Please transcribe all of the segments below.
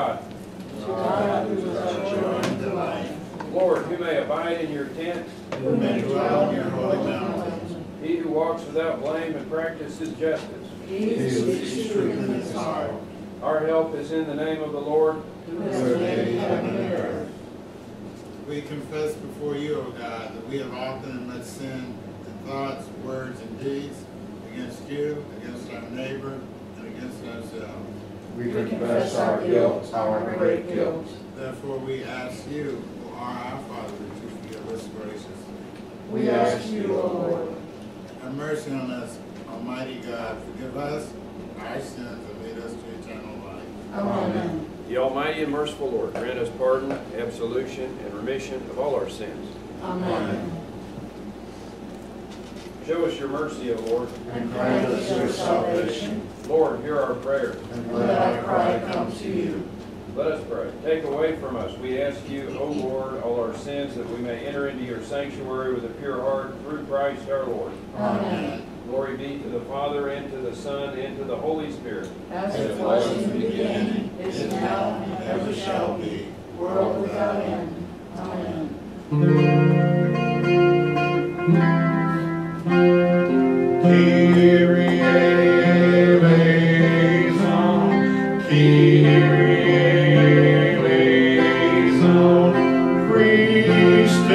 God. To God who is our joy and delight. Lord, who may abide in your tent, Who may dwell in your holy mountains. he who walks without blame and practices justice. He who seeks truth in his heart. Our help is in the name of the Lord. Who has made heaven and earth. We confess before you, O God, that we have often met sin in thoughts, words, and deeds against you, against our neighbor, and against ourselves. We confess our guilt, our great guilt. Therefore we ask you, who are our Father, to forgive us graciously. We ask you, O Lord. Have mercy on us, Almighty God. Forgive us our sins and lead us to eternal life. Amen. The Almighty and merciful Lord grant us pardon, absolution, and remission of all our sins. Amen. Show us your mercy, O Lord. And grant us your salvation. Lord, hear our prayer. And let our cry come to you. Let us pray. Take away from us, we ask you, O Lord, all our sins, that we may enter into your sanctuary with a pure heart through Christ our Lord. Amen. Glory be to the Father, and to the Son, and to the Holy Spirit. As it was in the beginning, is now, and ever shall be, world without end. Amen. Kyrie eleison, Kyrie eleison, Christe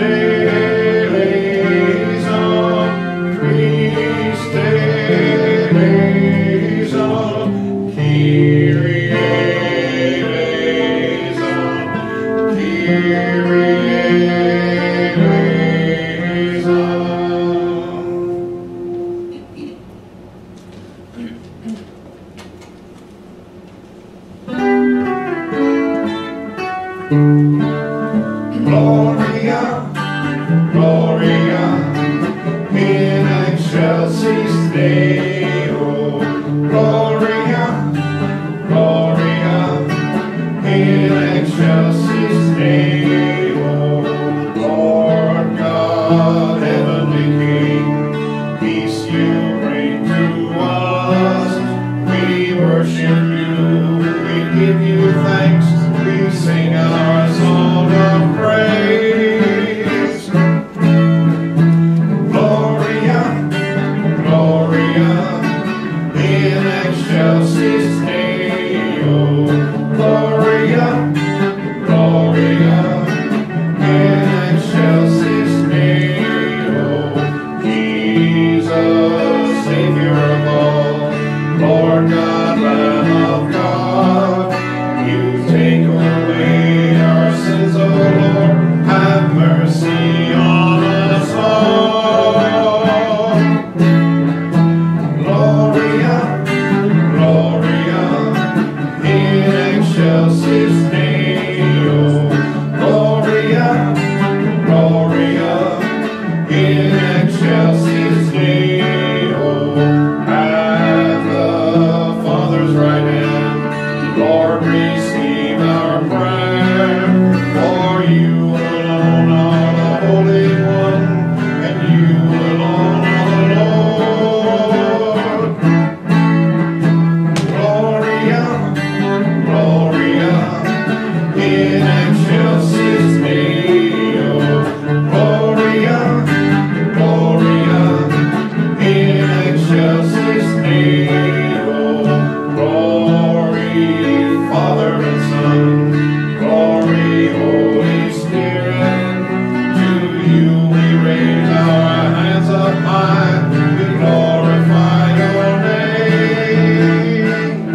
eleison, Christe eleison, Kyrie eleison, Kyrie eleison. Gloria, Gloria, in excelsis Deo. Gloria, Gloria, in excelsis Deo. Lord God, heavenly King, peace you bring to us. We worship you, we give you thanks, we sing our song of praise. Gloria, Gloria, in excelsis Deo. Gloria, Gloria, in excelsis Deo. Jesus, Savior of all, Lord God, Lamb of God, you take away our sins, O Lord, have mercy on us all. Gloria, Gloria, in excelsis Deo. Gloria, Gloria, in excelsis Deo. At the Father's right hand, Lord, receive our prayer. For you alone are the Holy One, and you alone are the Lord. Gloria, Gloria, in excelsis Deo. Gloria, Gloria, in excelsis Deo. Glory, Father and Son, glory, Holy Spirit. To you we raise our hands up high, we glorify your name.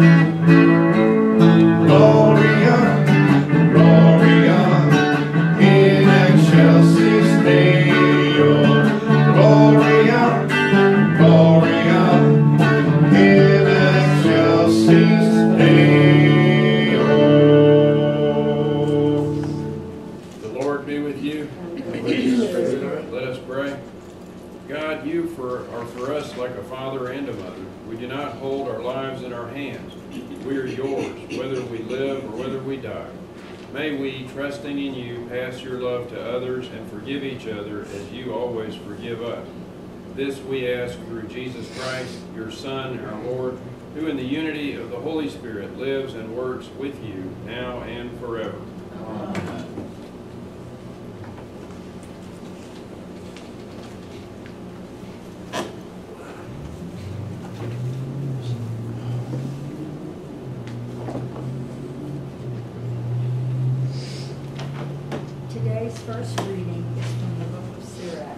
Gloria, Gloria, in excelsis Deo. Gloria, Gloria, in excelsis Deo. The Lord be with you. Let us pray. God, you are for us like a father and a mother. We do not hold our lives in our hands. We are yours, whether we live or whether we die. May we, trusting in you, pass your love to others and forgive each other as you always forgive us. This we ask through Jesus Christ, your Son, our Lord, who in the unity of the Holy Spirit lives and works with you now and forever. Amen. Today's first reading is from the book of Sirach.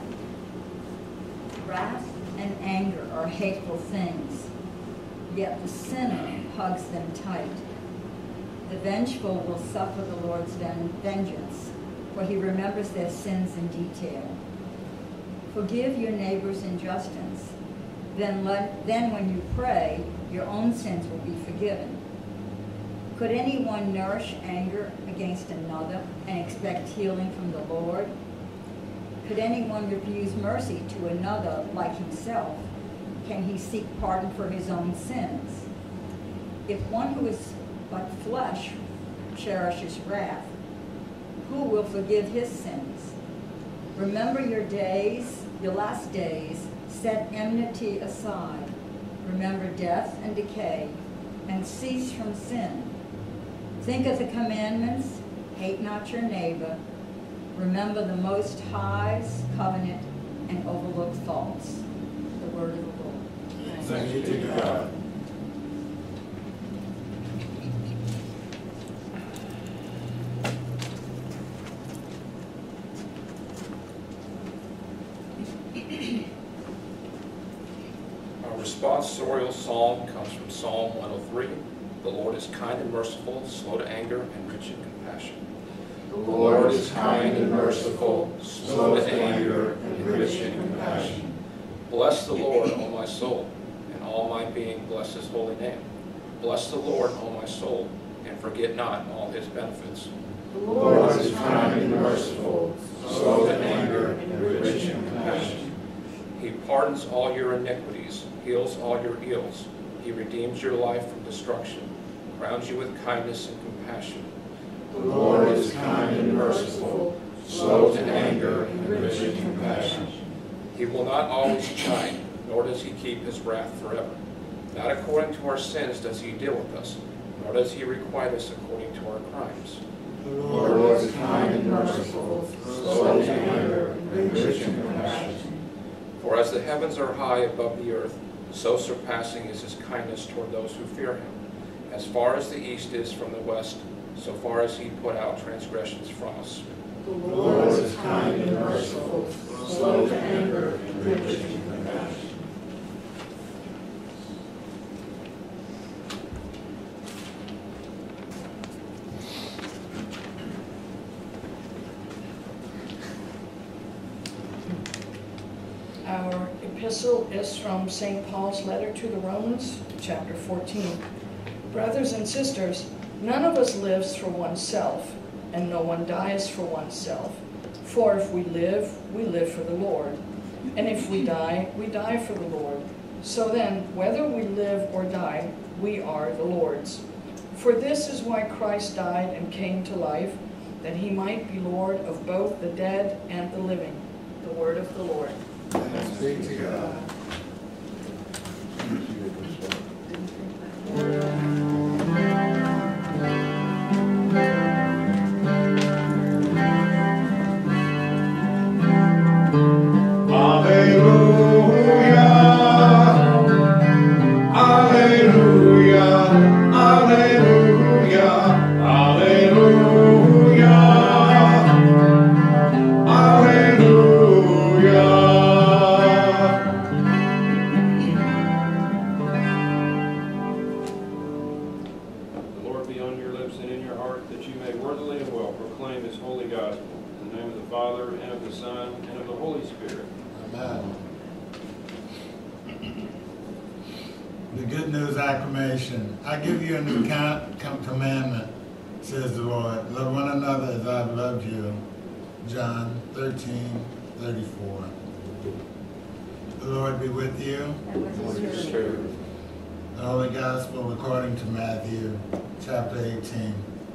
Wrath and anger are hateful things, yet the sinner hugs them tight. The vengeful will suffer the Lord's vengeance, for he remembers their sins in detail. Forgive your neighbor's injustice. Then when you pray, your own sins will be forgiven. Could anyone nourish anger against another and expect healing from the Lord? Could anyone refuse mercy to another like himself? Can he seek pardon for his own sins? If one who is but flesh cherishes wrath, who will forgive his sins? Remember your days, your last days, set enmity aside. Remember death and decay, and cease from sin. Think of the commandments, hate not your neighbor. Remember the Most High's covenant and overlook faults. The word of the Lord. Thanks be to God. Our responsorial psalm comes from Psalm 103. The Lord is kind and merciful, slow to anger, and rich in compassion. The Lord is kind and merciful, slow to anger, and rich in compassion. Bless the Lord, O my soul, and all my being bless his holy name. Bless the Lord, O my soul, and forget not all his benefits. The Lord is kind and merciful, slow to anger, and rich in compassion. He pardons all your iniquities, heals all your ills. He redeems your life from destruction, crowns you with kindness and compassion. The Lord is kind and merciful, slow to anger, and rich in compassion. He will not always chide, nor does he keep his wrath forever. Not according to our sins does he deal with us, nor does he requite us according to our crimes. The Lord is kind and merciful, slow to anger, and rich in compassion. For as the heavens are high above the earth, so surpassing is his kindness toward those who fear him. As far as the east is from the west, so far as he put out transgressions from us. The Lord is kind and merciful, slow to anger, and rich in compassion. Our epistle is from St. Paul's letter to the Romans, chapter 14. Brothers and sisters, none of us lives for oneself, and no one dies for oneself. For if we live for the Lord. And if we die for the Lord. So then, whether we live or die, we are the Lord's. For this is why Christ died and came to life, that he might be Lord of both the dead and the living. The word of the Lord. Thanks be to God. The good news acclamation. I give you a new commandment, says the Lord. Love one another as I've loved you. John 13:34. The Lord be with you. And with your spirit. The Holy Gospel according to Matthew, chapter 18.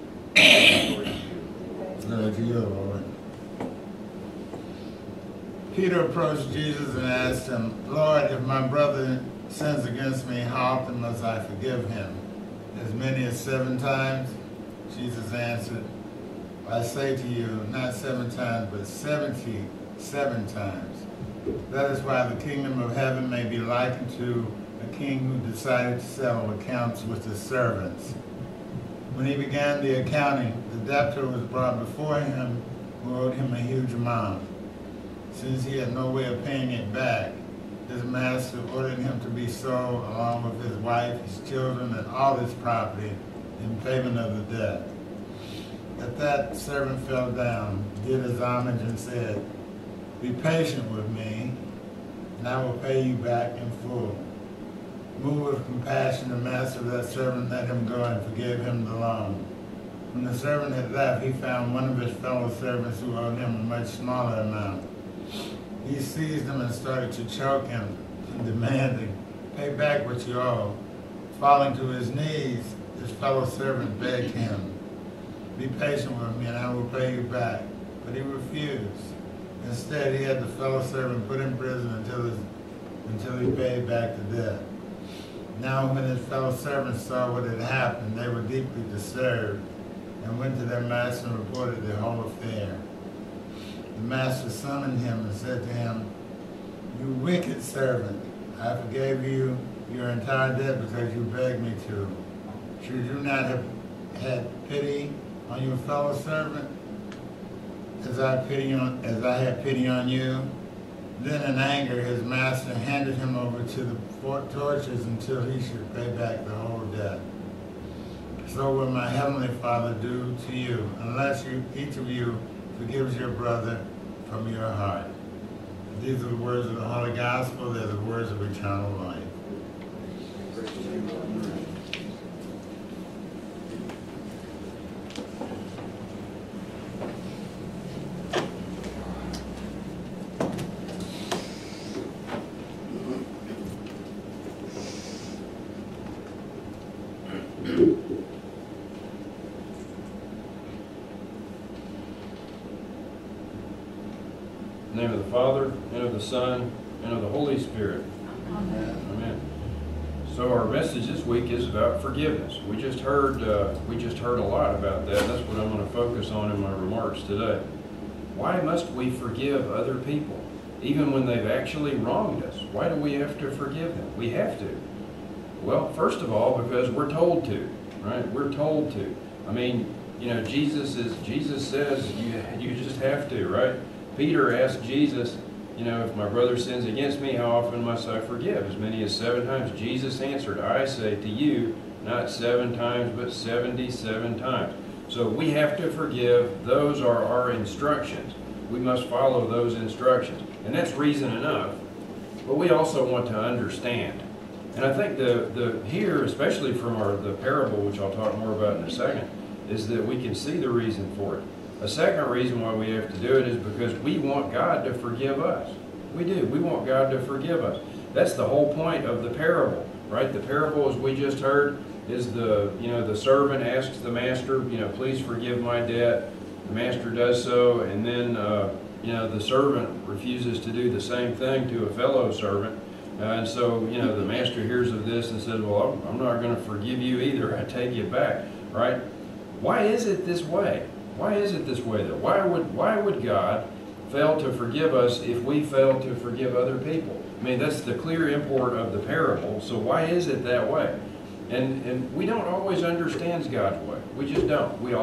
Glory to you, Lord. Peter approached Jesus and asked him, Lord, if my brother sins against me, how often must I forgive him? As many as 7 times? Jesus answered, I say to you, not 7 times, but 77 times. That is why the kingdom of heaven may be likened to a king who decided to settle accounts with his servants. When he began the accounting, the debtor was brought before him who owed him a huge amount. Since he had no way of paying it back, his master ordered him to be sold along with his wife, his children, and all his property in payment of the debt. At that, servant fell down, did his homage, and said, Be patient with me, and I will pay you back in full. Moved with compassion, the master of that servant let him go and forgave him the loan. When the servant had left, he found one of his fellow servants who owed him a much smaller amount. He seized him and started to choke him and demanding, Pay back what you owe. Falling to his knees, his fellow servant begged him, Be patient with me and I will pay you back. But he refused. Instead, he had the fellow servant put in prison until he paid back the debt. Now when his fellow servants saw what had happened, they were deeply disturbed and went to their master and reported the whole affair. The master summoned him and said to him, You wicked servant, I forgave you your entire debt because you begged me to. Should you not have had pity on your fellow servant as I had pity on you? Then in anger his master handed him over to the tortures until he should pay back the whole debt. So will my heavenly Father do to you, unless each of you forgives your brother from your heart. These are the words of the Holy Gospel. They're the words of eternal life. In the name of the Father, and of the Son, and of the Holy Spirit. Amen. Amen. So our message this week is about forgiveness. We just heard a lot about that. That's what I'm going to focus on in my remarks today. Why must we forgive other people, even when they've actually wronged us? Why do we have to forgive them? We have to. Well, first of all, because we're told to, right? We're told to. I mean, you know, Jesus says you just have to, right? Peter asked Jesus, you know, if my brother sins against me, how often must I forgive? As many as 7 times. Jesus answered, I say to you, not 7 times, but 77 times. So we have to forgive. Those are our instructions. We must follow those instructions. And that's reason enough. But we also want to understand. And I think here, especially from the parable, which I'll talk more about in a second, is that we can see the reason for it. A second reason why we have to do it is because we want God to forgive us. We do. We want God to forgive us. That's the whole point of the parable, right? The parable, as we just heard, is the servant asks the master, please forgive my debt. The master does so, and then the servant refuses to do the same thing to a fellow servant. And so, the master hears of this and says, well, I'm not going to forgive you either. I take you back, right? Why is it this way? Why is it this way, though? Why would God fail to forgive us if we fail to forgive other people? I mean, that's the clear import of the parable. So why is it that way? And we don't always understand God's way. We just don't. We're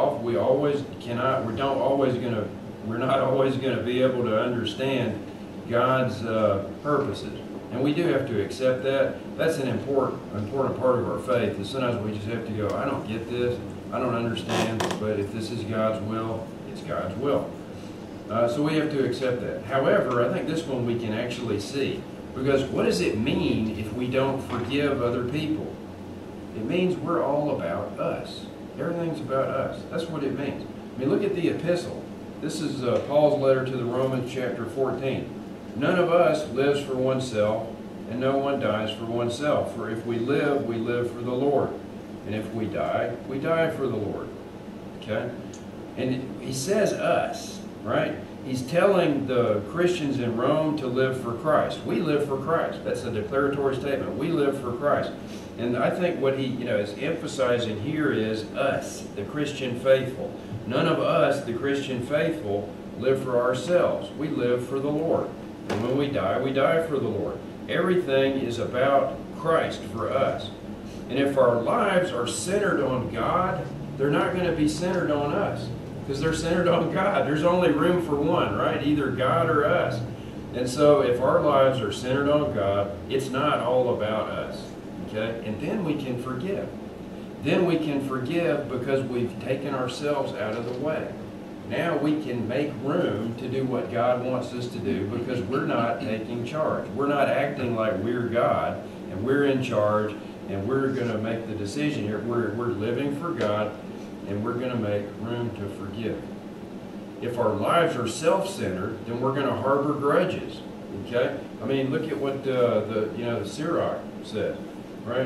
not always going to be able to understand God's purposes. And we do have to accept that. That's an important part of our faith. And sometimes we just have to go, I don't get this. I don't understand, but if this is God's will, it's God's will. So we have to accept that. However, I think this one we can actually see. Because what does it mean if we don't forgive other people? It means we're all about us. Everything's about us. That's what it means. I mean, look at the epistle. This is Paul's letter to the Romans, chapter 14. None of us lives for oneself, and no one dies for oneself. For if we live for the Lord. And if we die for the Lord. Okay? And he says us, right? He's telling the Christians in Rome to live for Christ. We live for Christ. That's a declaratory statement. We live for Christ. And I think what he is emphasizing here is us, the Christian faithful. None of us, the Christian faithful, live for ourselves. We live for the Lord. And when we die for the Lord. Everything is about Christ for us. And if our lives are centered on God, they're not going to be centered on us, because they're centered on God. There's only room for one, right? Either God or us. And so if our lives are centered on God, it's not all about us. Okay? And then we can forgive. Then we can forgive because we've taken ourselves out of the way. Now we can make room to do what God wants us to do because we're not taking charge. We're not acting like we're God and we're in charge and we're going to make the decision here. We're living for God and we're going to make room to forgive. If our lives are self-centered, then we're going to harbor grudges. Okay? I mean, look at what the Sirach said, right?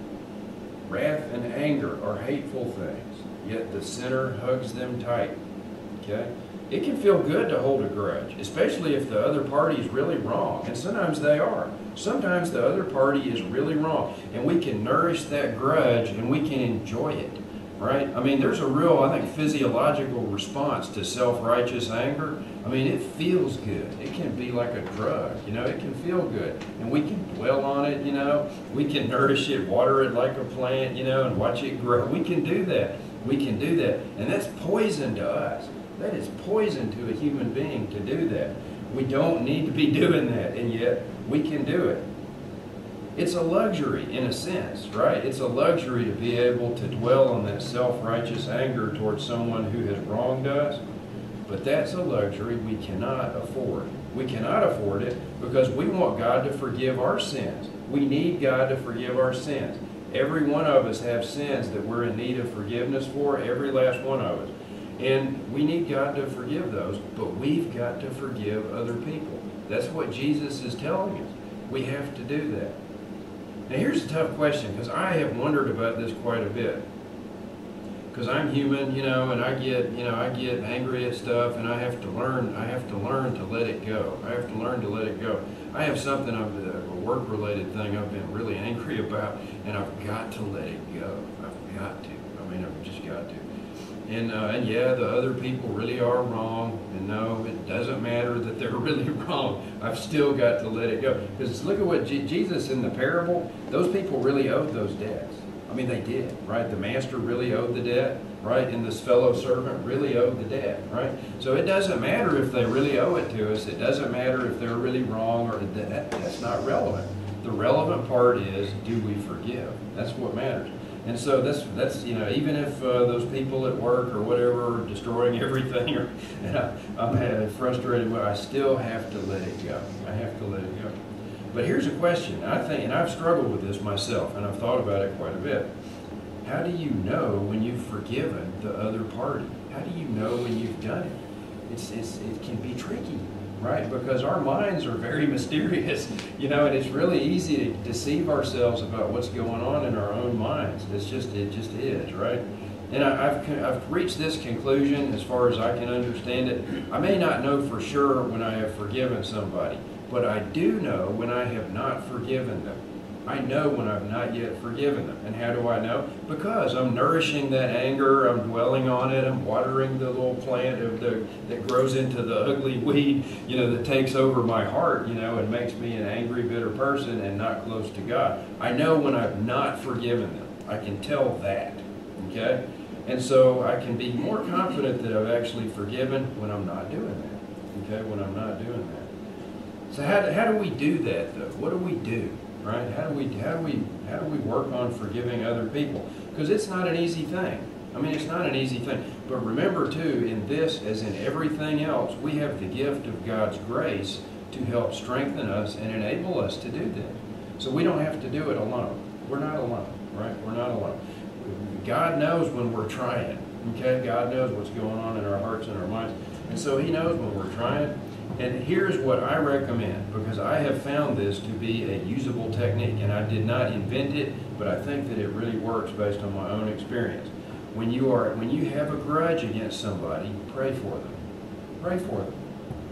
Wrath and anger are hateful things, yet the sinner hugs them tight. Okay? It can feel good to hold a grudge, especially if the other party is really wrong. And sometimes they are. Sometimes the other party is really wrong. And we can nourish that grudge and we can enjoy it. Right? I mean, there's a real, I think, physiological response to self-righteous anger. I mean, it feels good. It can be like a drug, it can feel good. And we can dwell on it, We can nourish it, water it like a plant, and watch it grow. We can do that. We can do that. And that's poison to us. That is poison to a human being to do that. We don't need to be doing that, and yet we can do it. It's a luxury in a sense, right? It's a luxury to be able to dwell on that self-righteous anger towards someone who has wronged us. But that's a luxury we cannot afford. We cannot afford it because we want God to forgive our sins. We need God to forgive our sins. Every one of us have sins that we're in need of forgiveness for, every last one of us. And we need God to forgive those, but we've got to forgive other people. That's what Jesus is telling us. We have to do that. Now here's a tough question, because I have wondered about this quite a bit. Because I'm human, and I get angry at stuff, and I have to learn to let it go. I have to learn to let it go. I have something, a work-related thing I've been really angry about, and I've got to let it go. I've got to. I've just got to. And yeah, the other people really are wrong, and no, it doesn't matter that they're really wrong. I've still got to let it go. Because look at what Jesus in the parable, those people really owed those debts. They did, right? The master really owed the debt, right? And this fellow servant really owed the debt, right? So it doesn't matter if they really owe it to us. It doesn't matter if they're really wrong, or that's not relevant. The relevant part is, do we forgive? That's what matters. And so that's even if those people at work or whatever are destroying everything, and I'm frustrated, I still have to let it go. I have to let it go. But here's a question, I think, and I've struggled with this myself, and I've thought about it quite a bit. How do you know when you've forgiven the other party? How do you know when you've done it? It can be tricky, right? Because our minds are very mysterious, and it's really easy to deceive ourselves about what's going on in our own minds. It just is, right? And I've reached this conclusion as far as I can understand it. I may not know for sure when I have forgiven somebody, but I do know when I have not forgiven them. I know when I've not yet forgiven them. And how do I know? Because I'm nourishing that anger, I'm dwelling on it, I'm watering the little plant that grows into the ugly weed, that takes over my heart, and makes me an angry, bitter person and not close to God. I know when I've not forgiven them. I can tell that, okay? And so I can be more confident that I've actually forgiven when I'm not doing that, okay? When I'm not doing that. So how do we do that, though? What do we do? Right? How do we work on forgiving other people? Because it's not an easy thing. It's not an easy thing. But remember, too, in this, as in everything else, we have the gift of God's grace to help strengthen us and enable us to do this. So we don't have to do it alone. We're not alone, right? We're not alone. God knows when we're trying, okay? God knows what's going on in our hearts and our minds. And so He knows when we're trying. And here's what I recommend, because I have found this to be a usable technique, and I did not invent it, but I think that it really works based on my own experience. When you have a grudge against somebody, pray for them. Pray for them.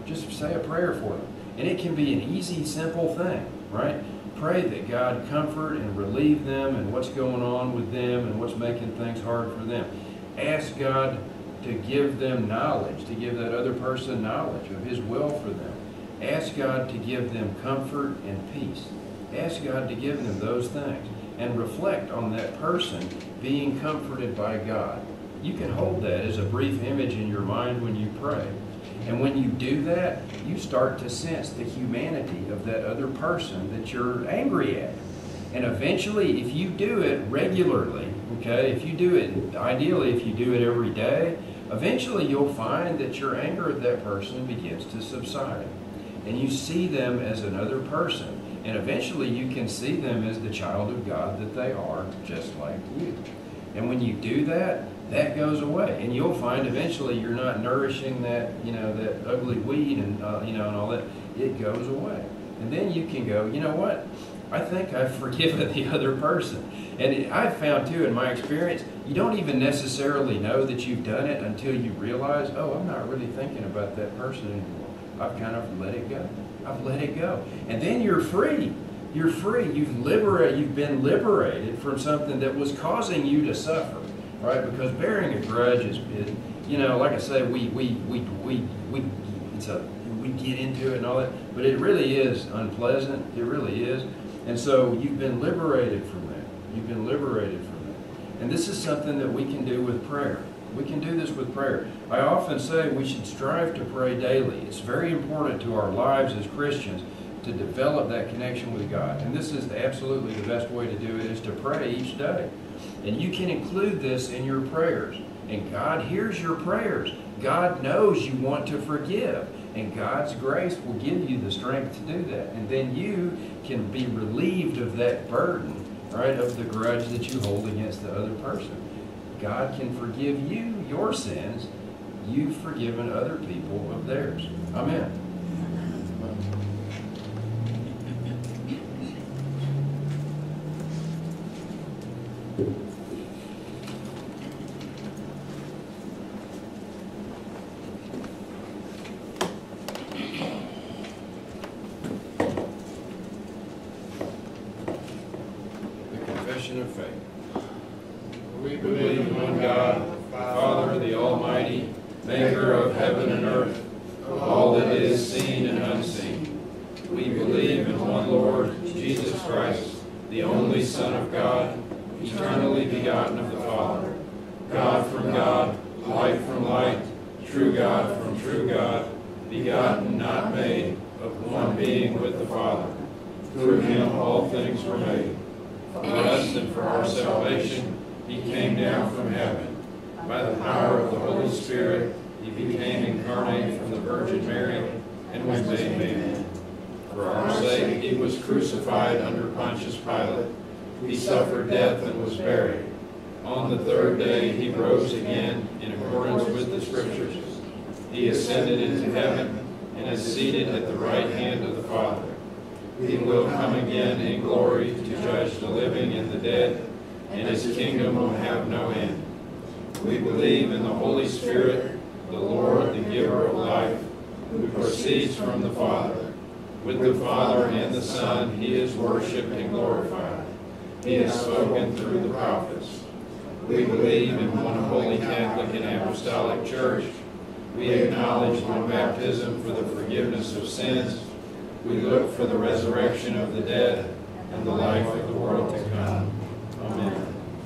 Just say a prayer for them. And it can be an easy, simple thing, right? Pray that God comfort and relieve them and what's going on with them and what's making things hard for them. Ask God to give them knowledge, to give that other person knowledge of His will for them. Ask God to give them comfort and peace. Ask God to give them those things. And reflect on that person being comforted by God. You can hold that as a brief image in your mind when you pray. And when you do that, you start to sense the humanity of that other person that you're angry at. And eventually, if you do it regularly, okay, if you do it, ideally if you do it every day, eventually you'll find that your anger at that person begins to subside. And you see them as another person. And eventually you can see them as the child of God that they are, just like you. And when you do that, that goes away. And you'll find eventually you're not nourishing that, that ugly weed and, and all that. It goes away. And then you can go, you know what? I think I've forgiven the other person. And I've found too, in my experience, you don't even necessarily know that you've done it until you realize, oh, I'm not really thinking about that person anymore. I've kind of let it go. I've let it go. And then you're free. You're free. You've been liberated from something that was causing you to suffer, right? Because bearing a grudge is, like I say, we get into it and all that, but it really is unpleasant. It really is. And so you've been liberated from that. You've been liberated from that. And this is something that we can do with prayer. We can do this with prayer. I often say we should strive to pray daily. It's very important to our lives as Christians to develop that connection with God. And this is absolutely the best way to do it, is to pray each day. And you can include this in your prayers. And God hears your prayers. God knows you want to forgive. And God's grace will give you the strength to do that. And then you can be relieved of that burden, right, of the grudge that you hold against the other person. God can forgive you your sins. You've forgiven other people of theirs. Amen. The Confession of Faith. We believe in one God, Father, the Almighty, maker of heaven and earth, of all that is seen and unseen. We believe in one Lord, Jesus Christ, the only Son of God, eternally begotten of the Father, God from God, light from light, true God from true God, begotten, not made, of one being with the Father. Through Him all things were made. For us and for our salvation, He came down from heaven. By the power of the Holy Spirit, He became incarnate from the Virgin Mary and was made man. For our sake, He was crucified under Pontius Pilate. He suffered death and was buried. On the third day, He rose again in accordance with the Scriptures. He ascended into heaven and is seated at the right hand of the Father. He will come again in glory to judge the living and the dead, and His kingdom will have no end. We believe in the Holy Spirit, the Lord, the giver of life, who proceeds from the Father. With the Father and the Son, He is worshipped and glorified. He has spoken through the prophets. We believe in one holy Catholic and Apostolic Church. We acknowledge one baptism for the forgiveness of sins. We look for the resurrection of the dead and the life of the world to come. Amen.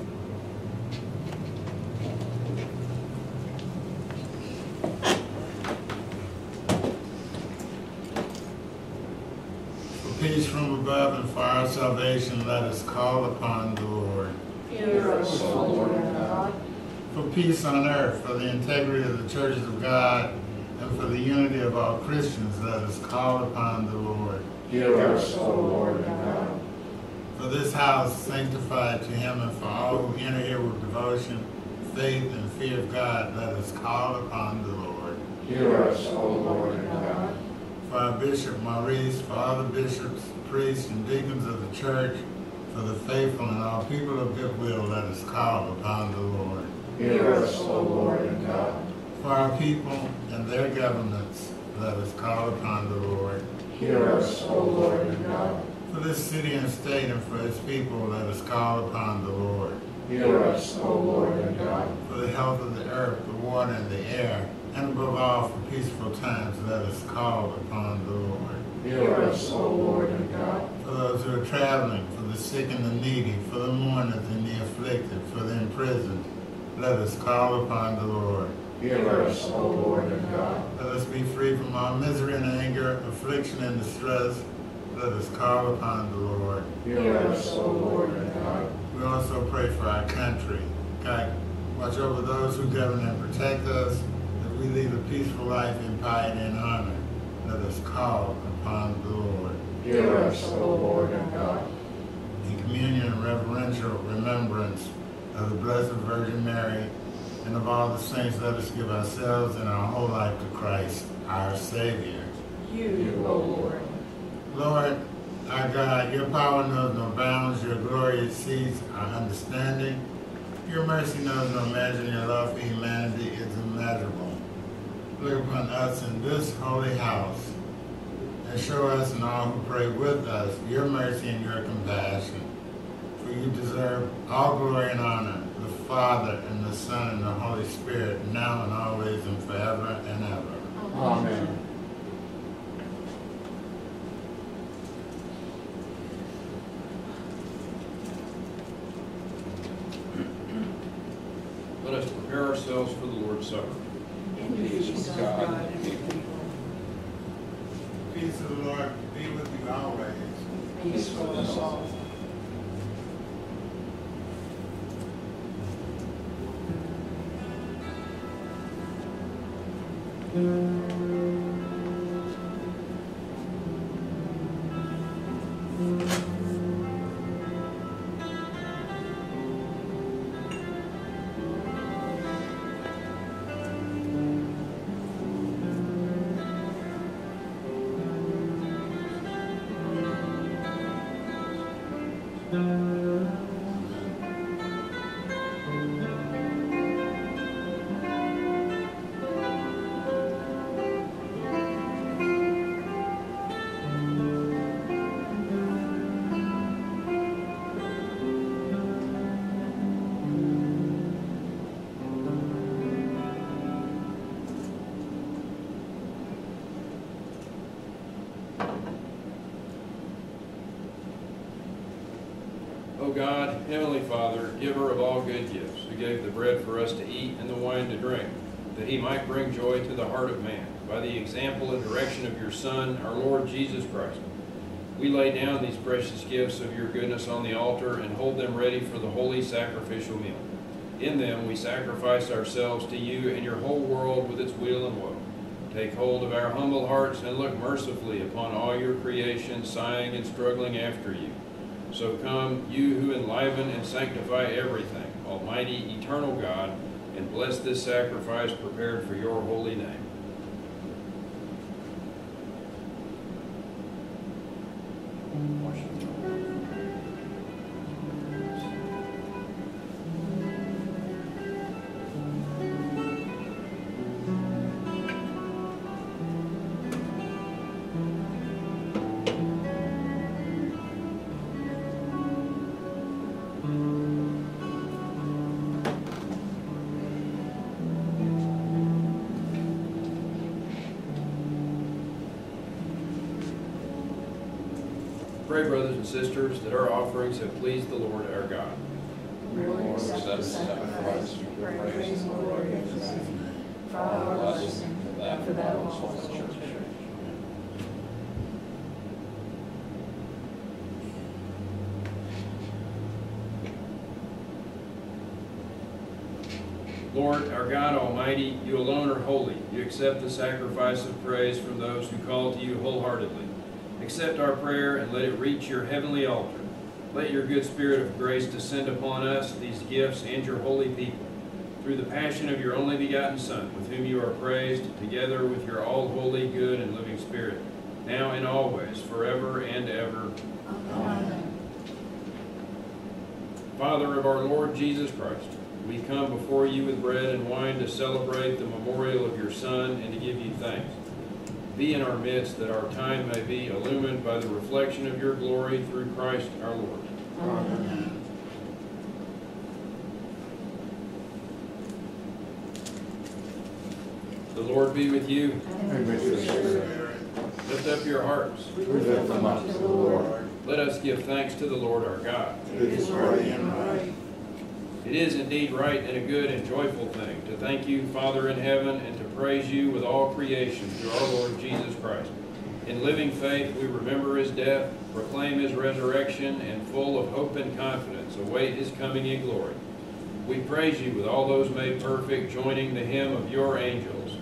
For peace from above and for our salvation, let us call upon the Lord. Hear us, O Lord God. For peace on earth, for the integrity of the churches of God, and for the unity of all Christians, let us call upon the Lord. Hear us, O Lord God. For this house, sanctified to Him, and for all who enter here with devotion, faith, and fear of God, let us call upon the Lord. Hear us, O Lord God. For our Bishop Maurice, for all the bishops, priests, and deacons of the church, for the faithful and all people of goodwill, let us call upon the Lord. Hear us, O Lord God. For our people and their governments, let us call upon the Lord. Hear us, O Lord and God. For this city and state and for its people, let us call upon the Lord. Hear us, O Lord and God. For the health of the earth, the water, and the air, and above all for peaceful times, let us call upon the Lord. Hear us, O Lord and God. For those who are traveling, for the sick and the needy, for the mourners and the afflicted, for the imprisoned, let us call upon the Lord. Hear us, O Lord and God. Let us be free from all misery and anger, affliction and distress. Let us call upon the Lord. Hear us, O Lord and God. We also pray for our country. God, watch over those who govern and protect us, that we lead a peaceful life in piety and honor. Let us call upon the Lord. Hear us, O Lord and God. In communion and reverential remembrance of the Blessed Virgin Mary and of all the saints, let us give ourselves and our whole life to Christ, our Savior. You, O Lord. Lord, our God, your power knows no bounds, your glory exceeds our understanding. Your mercy knows no measure, and your love for humanity is immeasurable. Look upon us in this holy house, and show us and all who pray with us your mercy and your compassion. For you deserve all glory and honor, the Father and the Son and the Holy Spirit, now and always and forever and ever. Amen. Let us prepare ourselves for the Lord's Supper. Peace of God. Peace of the Lord be with you always. Peace with us all. O God, Heavenly Father, giver of all good gifts, who gave the bread for us to eat and the wine to drink, that he might bring joy to the heart of man, by the example and direction of your Son, our Lord Jesus Christ. We lay down these precious gifts of your goodness on the altar and hold them ready for the holy sacrificial meal. In them we sacrifice ourselves to you and your whole world with its weal and woe. Take hold of our humble hearts and look mercifully upon all your creation, sighing and struggling after you. So come, you who enliven and sanctify everything, Almighty, eternal God, and bless this sacrifice prepared for your holy name. Pray, brothers and sisters, that our offerings have pleased the Lord our God. Lord, accept the sacrifice for praise and glory of his name, for our blessing, and for that of the whole church. Lord, our God Almighty, you alone are holy. You accept the sacrifice of praise from those who call to you wholeheartedly. Accept our prayer and let it reach your heavenly altar. Let your good spirit of grace descend upon us, these gifts, and your holy people. Through the passion of your only begotten Son, with whom you are praised, together with your all-holy, good, and living Spirit, now and always, forever and ever. Amen. Father of our Lord Jesus Christ, we come before you with bread and wine to celebrate the memorial of your Son and to give you thanks. be in our midst, that our time may be illumined by the reflection of your glory through Christ our Lord. Amen. The Lord be with you. And with your spirit. Lift up your hearts. We lift them up to the Lord. Let us give thanks to the Lord our God. It is worthy and right. It is indeed right and a good and joyful thing to thank you, Father in heaven, and to praise you with all creation through our Lord Jesus Christ. In living faith, we remember his death, proclaim his resurrection, and full of hope and confidence, await his coming in glory. We praise you with all those made perfect, joining the hymn of your angels.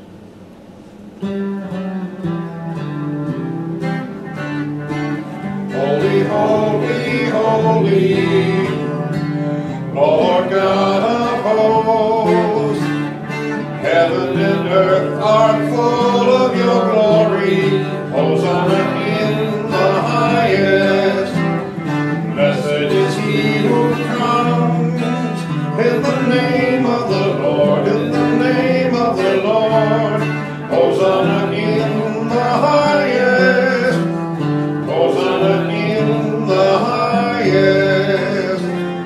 Holy, holy, holy, Lord God of hosts, heaven and earth are full of your glory. Hosanna in the highest. Blessed is he who comes in the name of the Lord, in the name of the Lord. Hosanna in the highest. Hosanna in the highest.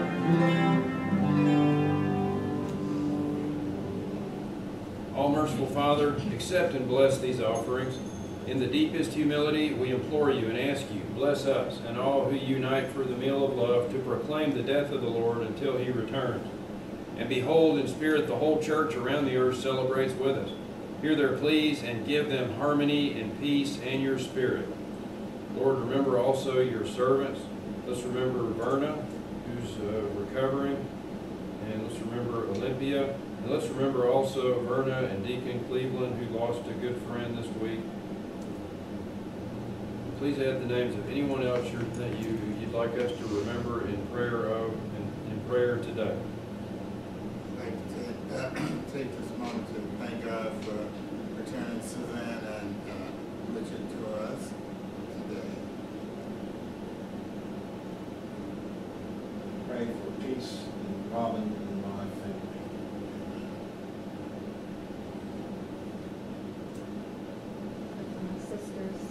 All merciful Father, accept and bless these offerings. In the deepest humility, we implore you and ask you, bless us and all who unite for the meal of love to proclaim the death of the Lord until he returns. And behold, in spirit, the whole church around the earth celebrates with us. Hear their pleas and give them harmony and peace and your spirit. Lord, remember also your servants. Let's remember Verna, who's recovering. And let's remember Olympia. And let's remember also Verna and Deacon Cleveland, who lost a good friend this week. Please add the names of anyone else that you'd like us to remember in prayer today. I'd like to take this moment to thank God for returning Suzanne and Richard to us today. Pray for peace in Robin and my family. My sisters.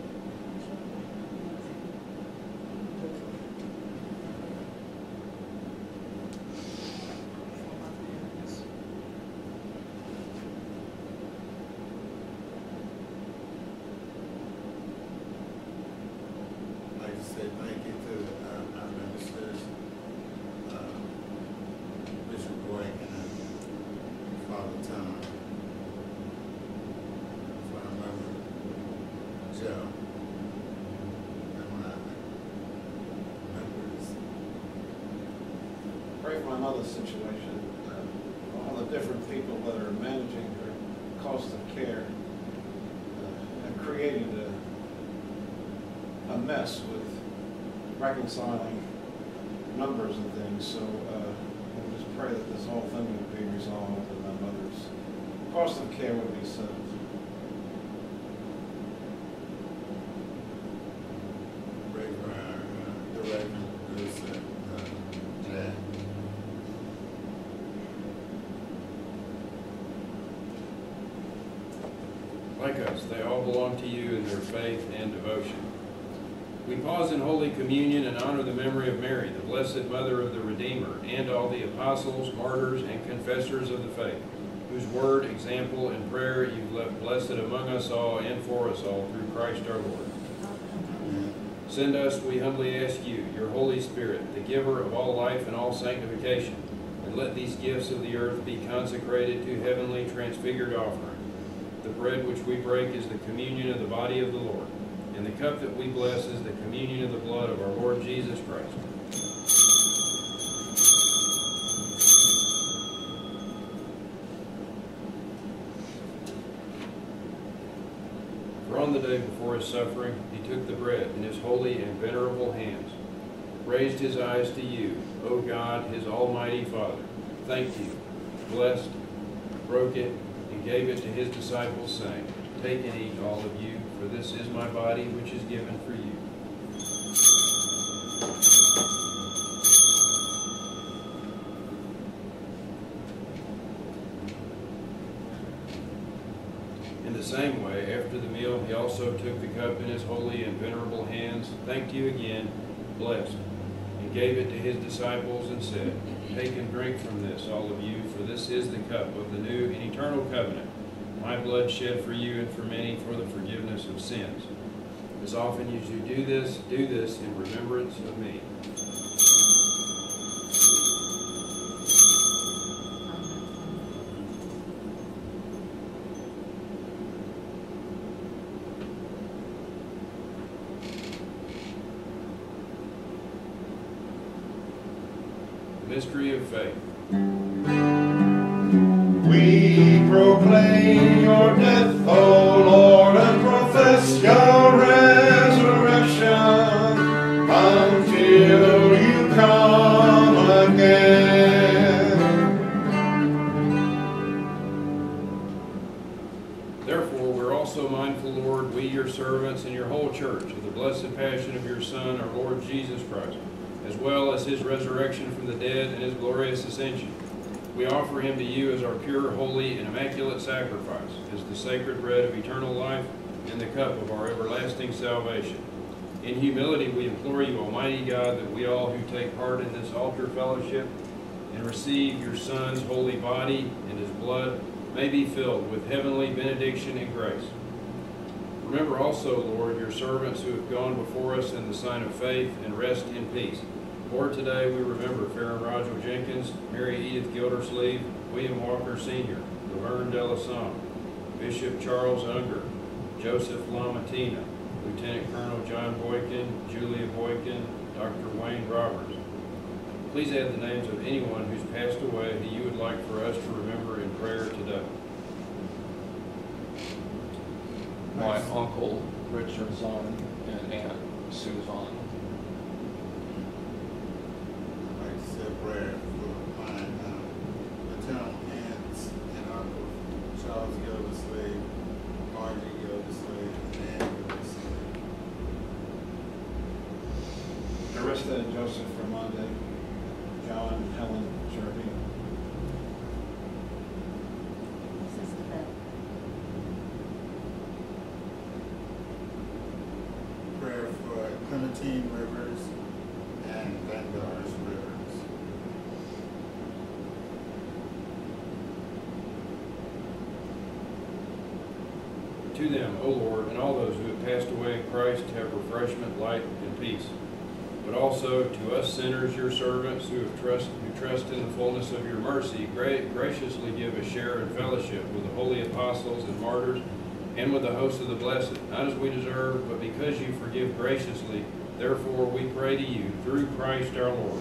I'd like to say thank you to our ministers, Bishop Boykin and Father Tom. So I remember Joe and my members. Pray for my mother's situation. All the different people that are managing their cost of care have created a mess with reconciling numbers and things. So we'll just pray that this whole thing would be resolved and my mother's cost of care would be settled. Pray for our director, Bruce, Jack. Like us, they all belong to you in their faith and devotion. We pause in Holy Communion and honor the memory of Mary, the Blessed Mother of the Redeemer, and all the apostles, martyrs, and confessors of the faith, whose word, example, and prayer you've left blessed among us all and for us all through Christ our Lord. Send us, we humbly ask you, your Holy Spirit, the giver of all life and all sanctification, and let these gifts of the earth be consecrated to heavenly transfigured offering. The bread which we break is the communion of the body of the Lord, and the cup that we bless is the communion of the blood of our Lord Jesus Christ. For on the day before his suffering, he took the bread in his holy and venerable hands, raised his eyes to you, O God, his almighty Father, thanked you, blessed, broke it, and gave it to his disciples, saying, Take and eat, all of you, for this is my body, which is given for you. In the same way, after the meal, he also took the cup in his holy and venerable hands, thanked you again, blessed, and gave it to his disciples and said, "Take and drink from this, all of you, for this is the cup of the new and eternal covenant, my blood shed for you and for many for the forgiveness of sins. As often as you do this in remembrance of me." Mystery of faith. We proclaim your death, O Lord, and profess your resurrection until you come again. Therefore, we're also mindful, Lord, we, your servants, and your whole church, of the blessed passion of your Son, our Lord Jesus Christ, as well as his resurrection from the dead and his glorious ascension. We offer him to you as our pure, holy, and immaculate sacrifice, as the sacred bread of eternal life and the cup of our everlasting salvation. In humility we implore you, Almighty God, that we all who take part in this altar fellowship and receive your Son's holy body and his blood may be filled with heavenly benediction and grace. Remember also, Lord, your servants who have gone before us in the sign of faith, and rest in peace. Lord, today we remember Farron Roger Jenkins, Mary Edith Gildersleeve, William Walker Sr., Laverne Delasant, Bishop Charles Unger, Joseph Lamatina, Lieutenant Colonel John Boykin, Julia Boykin, Dr. Wayne Roberts. Please add the names of anyone who's passed away that you would like for us to remember in prayer today. My uncle, Richard Zahn, and Aunt Sue Zahn. I'd like to say a prayer for my maternal aunts and uncle, Charles Gildersleeve, Margie Gildersleeve, and Ann Gildersleeve. Arista and Joseph Ramonde, John and Helen Jerby. Sister Beth. Prayer for Clementine Rivers and Vandoris Rivers. To them, O Lord, and all those who have passed away in Christ, have refreshment, light, and peace. But also to us sinners, your servants, who trust in the fullness of your mercy, graciously give a share in fellowship with the holy apostles and martyrs, and with the host of the blessed, not as we deserve, but because you forgive graciously. Therefore we pray to you, through Christ our Lord.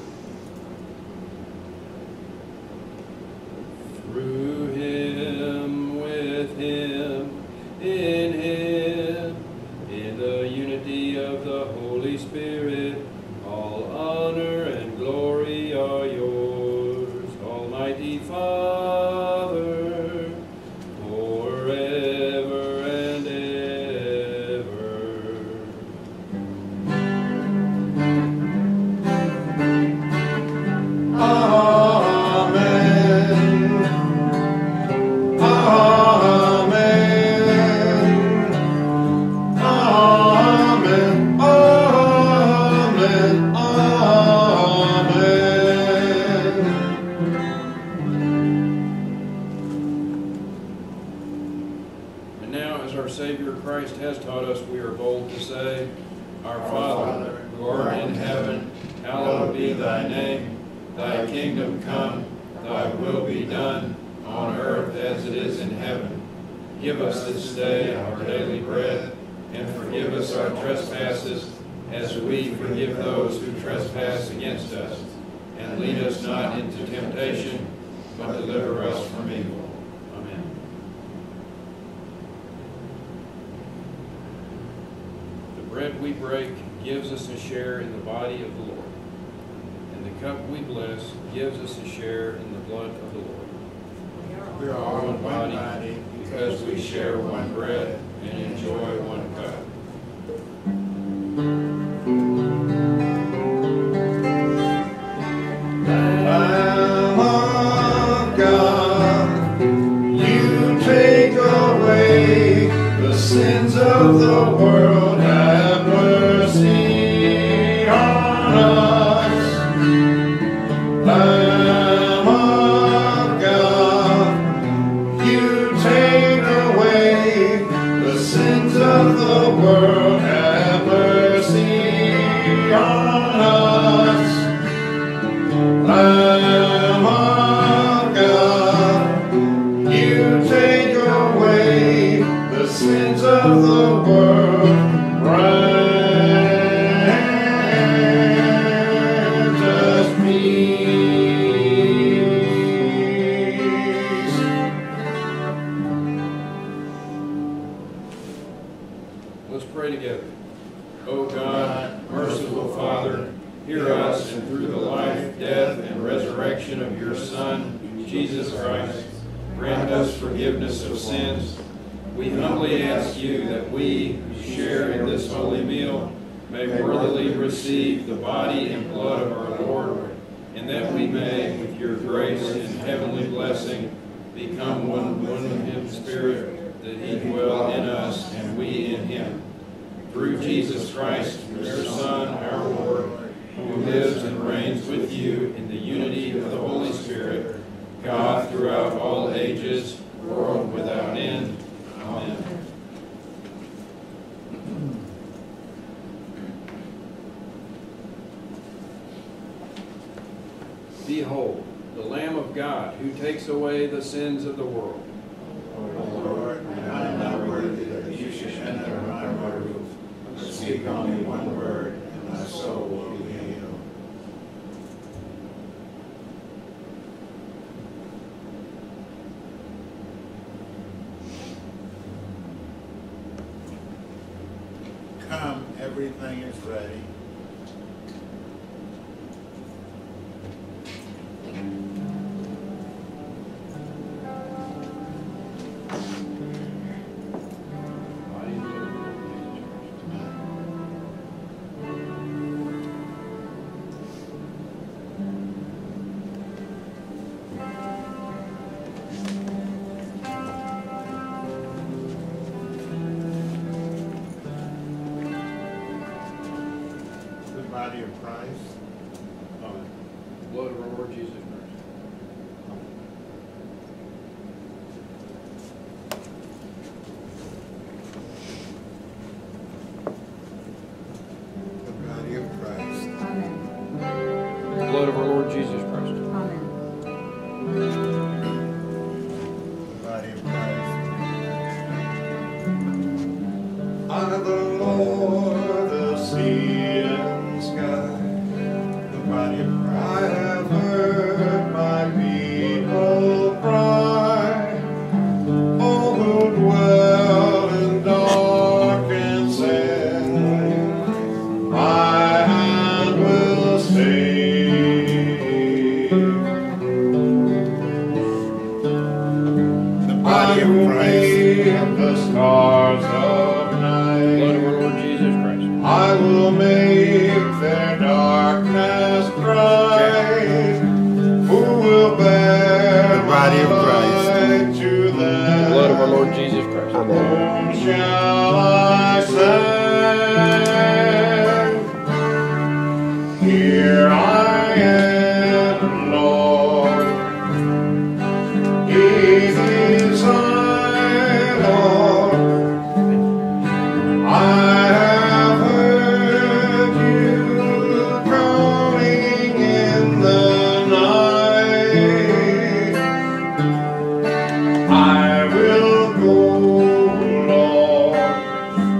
Through him, with him, in the unity of the Holy Spirit, all honor and glory are yours, Almighty Father, forever and ever. Amen. Amen. Amen. Amen. Amen. And now, as our Savior Christ has taught us, we are bold to say, Our Father, who art in heaven, hallowed be thy name. Thy kingdom come, thy will be done, on earth as it is in heaven. Give us this day our daily bread, and forgive us our trespasses, as we forgive those who trespass against us. And lead us not into temptation, but deliver us from evil. Amen. The bread we break gives us a share in the body of the Lord, and the cup we bless gives us a share in the blood of the Lord. We are all one body because we share one bread and enjoy one cup. Lamb of God, you take away of the world, have mercy on us. Lamb of God, you take away the sins of the world, have mercy on us. Lamb of God, you take away the sins of the world, grant us peace. Let's pray together. O God, merciful Father, hear us, and through the life, death, and resurrection of your Son, Jesus Christ, grant us forgiveness of sins. We humbly ask you that we, who share in this holy meal, may worthily receive the body and blood of our Lord, and that we may, with your grace and heavenly blessing, become one with him Spirit, that he dwell in us and we in him. Through Jesus Christ, your Son, our Lord, who lives and reigns with you in the unity of the Holy Spirit, God throughout all ages, world without end. Amen. Behold, the Lamb of God, who takes away the sins of the world. O Lord, I am not worthy that you should enter my roof, but speak only one word, and my soul will be healed. Come, everything is ready. The body of Christ. Blood of our Lord Jesus Christ. The body of Christ. Amen. Blood of our Lord Jesus Christ. Amen. The body of Christ. Honor the Lord of sea and sky. The body of I Christ. have heard my people cry, all who dwell in dark and sin, my hand will save. The body of Christ. The stars of Blood night, of our Lord Jesus Christ. I will make their darkness bright. Who will bear The body of Christ. light to them? Blood of our Lord Jesus Christ. Whom shall I send? Here I am, Lord. It is I, Lord. I have heard you calling in the night. I will go, Lord.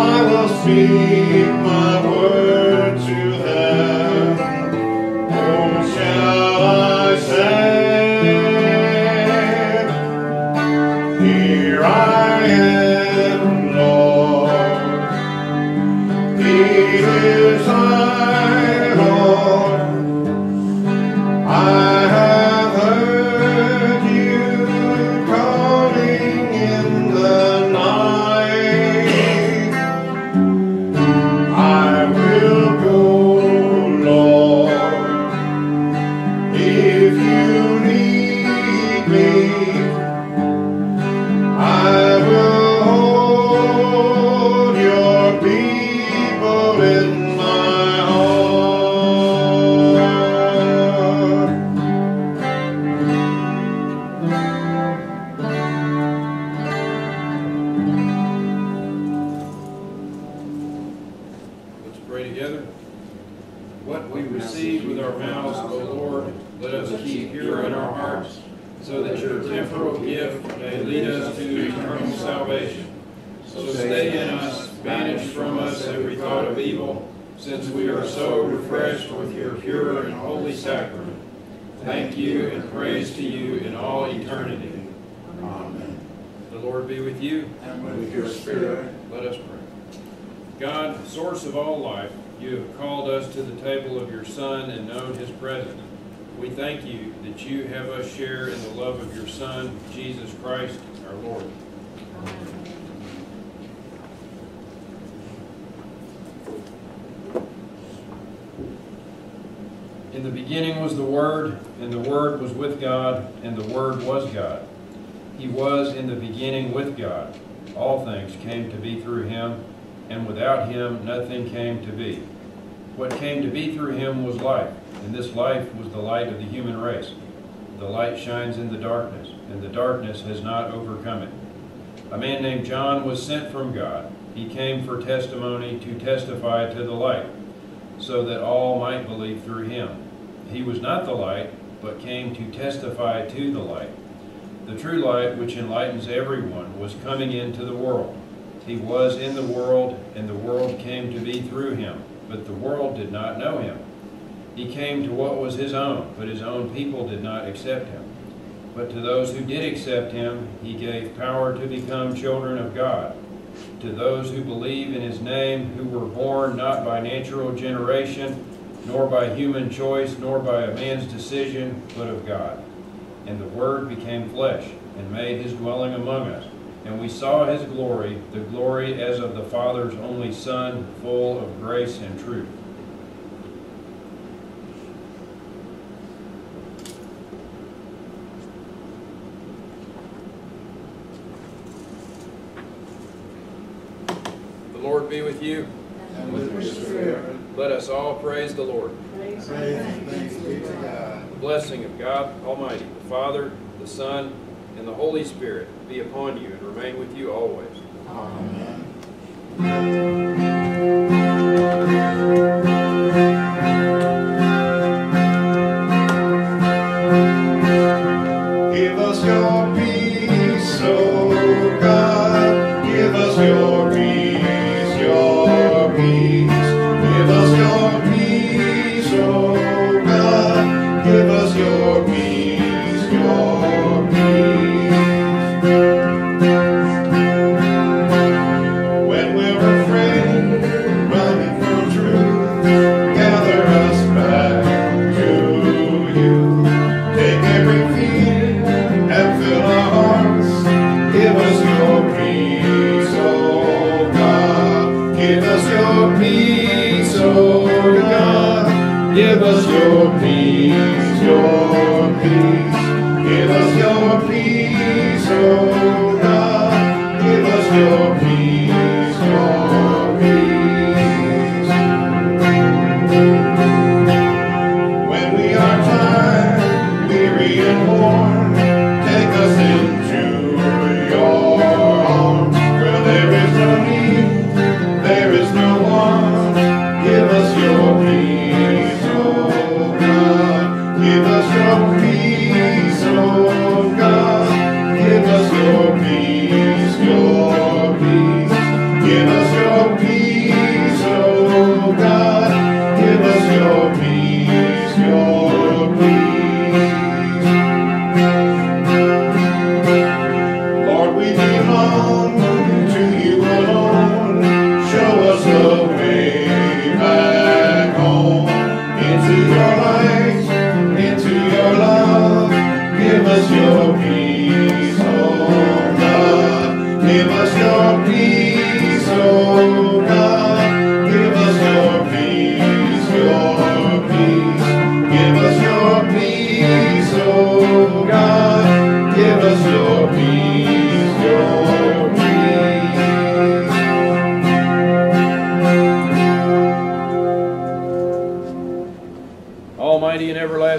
I will speak my word to them. Whom shall I send? Here I am, Lord. Here is I, Lord. I have heard you calling in the night. I will go, Lord, if you need me. I will hold your people in my heart. Let's pray together. What we receive with our mouths, O Lord, let us keep pure in our hearts, so that your temporal gift may lead us to eternal salvation. So stay in us, banish from us every thought of evil, since we are so refreshed with your pure and holy sacrament. Thank you and praise to you in all eternity. Amen. The Lord be with you. And with your spirit. Let us pray. God, source of all life, you have called us to the table of your Son and known his presence. We thank you that you have us share in the love of your Son, Jesus Christ, our Lord. In the beginning was the Word, and the Word was with God, and the Word was God. He was in the beginning with God. All things came to be through him, and without him nothing came to be. What came to be through him was life, and this life was the light of the human race. The light shines in the darkness, and the darkness has not overcome it. A man named John was sent from God. He came for testimony to testify to the light, so that all might believe through him. He was not the light, but came to testify to the light. The true light, which enlightens everyone, was coming into the world. He was in the world, and the world came to be through him, but the world did not know him. He came to what was his own, but his own people did not accept him. But to those who did accept him, he gave power to become children of God. To those who believe in his name, who were born not by natural generation, nor by human choice, nor by a man's decision, but of God. And the Word became flesh, and made his dwelling among us. And we saw his glory, the glory as of the Father's only Son, full of grace and truth. The Lord be with you. And with your spirit. Let us all praise the Lord. Praise and thanks be to God. The blessing of God Almighty, the Father, the Son, and the Holy Spirit be upon you and remain with you always. Amen. Give us your peace, O God. Give us your peace, your peace. Give us your peace, O God. Give us your peace, your peace. When we're afraid, running from truth, gather us back to you. Take every fear and fill our hearts. Give us your peace, oh God. Give us your peace, oh God. Give us your peace, your peace. Give us your peace, oh God. Give us your peace, your peace. When we are tired, weary and worn, take us into your arms. Where there is no need, there is no one. Give us your peace, oh God. Give us your peace, oh God. Give us your peace, your peace.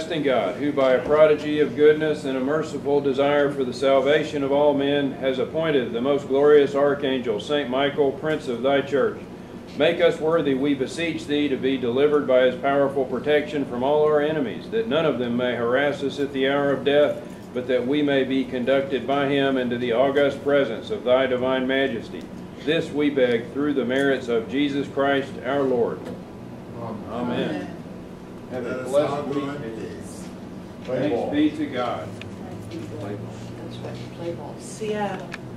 everlasting God, who by a prodigy of goodness and a merciful desire for the salvation of all men has appointed the most glorious archangel, Saint Michael, Prince of thy church. Make us worthy, we beseech thee, to be delivered by his powerful protection from all our enemies, that none of them may harass us at the hour of death, but that we may be conducted by him into the august presence of thy divine majesty. This we beg through the merits of Jesus Christ our Lord. Amen. Have a blessed week. Thanks be to God. That's right, play ball. Seattle.